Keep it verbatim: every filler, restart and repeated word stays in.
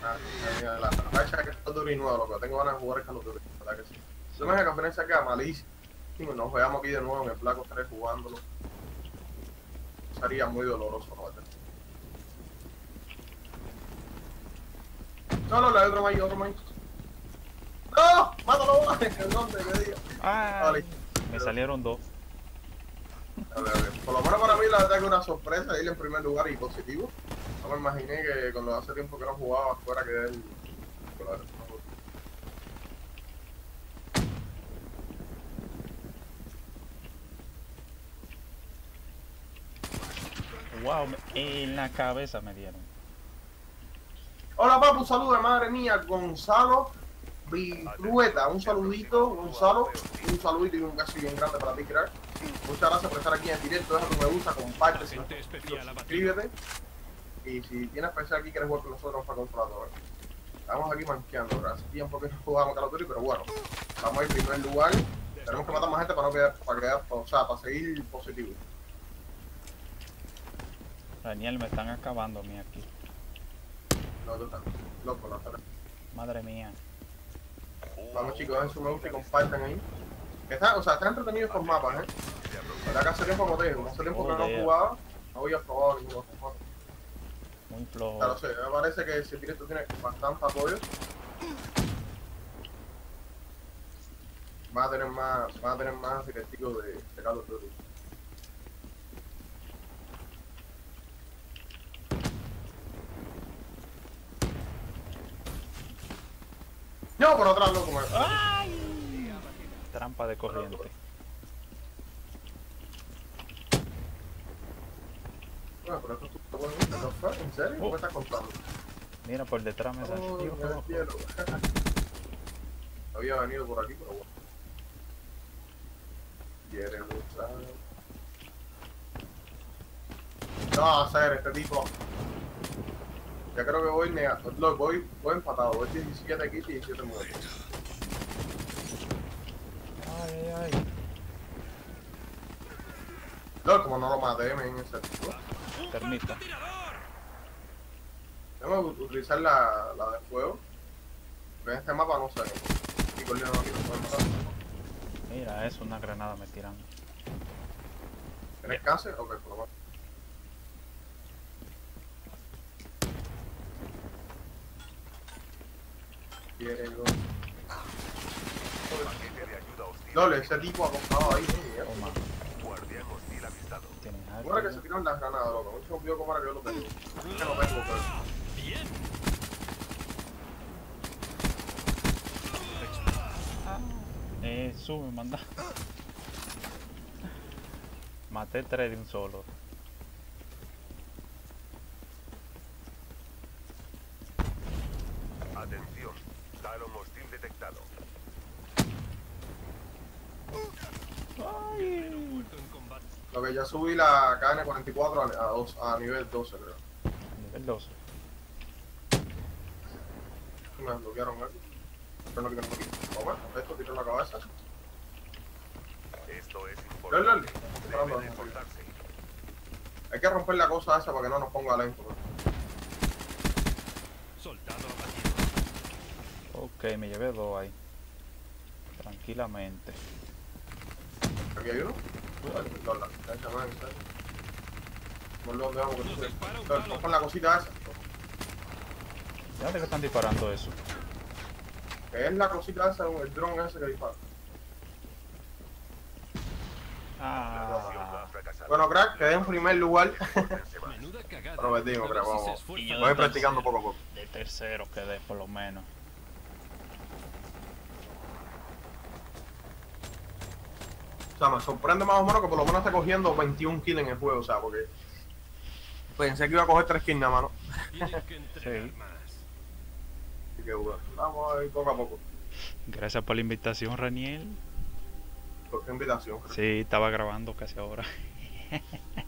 Ah, mira, la racha que está duro y nuevo, lo que tengo ganas de jugar es Call of Duty, ¿verdad que sí? Yo me dije que la conferencia queda malísimo. Nos veamos aquí de nuevo en el Black Ops tres jugándolo. Sería muy doloroso, ¿no? No, no, le doy otro maíz, otro maíz. ¡No! ¡Mátalo! ¿En dónde? ¿Qué diga? Ah, Vale. me salieron dos. A ver, a ver. Por lo menos para mí la verdad que una sorpresa ir en primer lugar y positivo. No me imaginé que con lo de hace tiempo que no jugaba fuera que él. Wow, me- en la cabeza me dieron. Hola papu, un saludo de madre mía, Gonzalo Vitrueta, un saludito, Gonzalo, un saludito y un beso bien grande para ti, crack. Muchas gracias por estar aquí en directo, deja tu me gusta, comparte, si no Agente especial abatido. suscríbete. Y si tienes pensado aquí quieres jugar con nosotros para comprador. Estamos aquí manqueando, hace tiempo que no jugamos Call of Duty, pero bueno, vamos a ir en primer lugar. Tenemos que matar más gente para no quedar, para quedar, o sea, para seguir positivo. Daniel, me están acabando a mí aquí. No, tú estás loco, la verdad. Madre mía. Vamos chicos, dejen su me gusta y compartan ahí. Está, o sea, están entretenidos estos mapas, eh. La verdad que hace tiempo, como te digo, hace tiempo que no Joder. jugaba, no había probado ninguno de estos mapas. Muy flojo. Claro, sí, me parece que ese directo tiene bastante apoyo. Va a tener más, va a tener más directivos de, de Call of Duty. No, por atrás, loco, man. Trampa de corriente. Bueno, pero esto es tu bueno, ¿no fue? ¿En serio? ¿Qué me estás contando? Mira, por detrás me Oh, salió. mira el cielo. Había venido por aquí, pero bueno. Quiere luchar. No, hacer este tipo. Ya creo que voy negado. No, voy, voy empatado. Voy diecisiete kills y diecisiete muertos. Ay, ay, ay. No, como no lo maté, me en ese tipo. Termita. Tengo que utilizar la, la de fuego. Pero en este mapa no sé. Y con Leon aquí no pueden matar. Mira, eso, una granada me tiran. ¿Tienes cáncer? Ok, por lo menos. Quiere go. Paquete de ayuda hostil. Dole, ese tipo acostado ahí, ¿eh? Toma. Guardián hostil avistado. ¿Tienes ¿Cómo era que se algo? tiraron las granadas, loco? Mucho olvidó cómo era que yo lo tenía. Es que no tengo, pero... Bien. Eh, sube, manda. Maté tres de un solo. Atención. Talon hostil detectado. Muerto en combate. Lo que ya subí la K N cuarenta y cuatro a, a, dos- a nivel doce, creo. Nivel doce. Me bloquearon aquí. Pero no quiero no quiero. Toma, esto tiro en la cabeza. Esto es Lol, lol. importante. Debe reportarse. Hay que romper la cosa esa para que no nos ponga lento, ¿no? Soldado abatido. Ok, me llevé dos ahí. Tranquilamente. Aquí hay uno. Vale, dólar. Esa man, esa. Por dónde vamos que Nos tú dispara un Dale, palo. pon la cosita esa. ¿De que están disparando eso? Que es la cosita esa, el dron ese que dispara. La misión Ah. ha fracasado. Bueno, crack, quedé en primer lugar. Pórtense más. Menuda cagada. Prometimos, A ver creo, si se vamos. esfuerza Y yo más. Voy practicando poco a poco. De tercero quedé, por lo menos. O sea, me sorprende más o menos que por lo menos esté cogiendo veintiún kills en el juego, o sea, porque... Pensé que iba a coger tres kills nada más, ¿no? Tienen que entrenar Sí. más. Así que bueno, vamos a ir poco a poco. Gracias por la invitación, Raniel. Por qué invitación. Sí, estaba grabando casi ahora.